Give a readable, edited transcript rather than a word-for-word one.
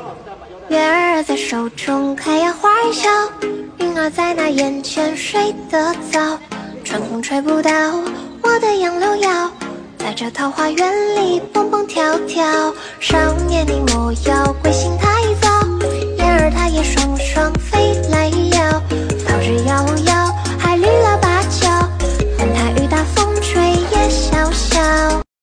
月儿在手中开呀花儿笑，云儿在那眼前睡得早。春风吹不倒我的杨柳腰，在这桃花源里蹦蹦跳跳。少年你莫要归心态。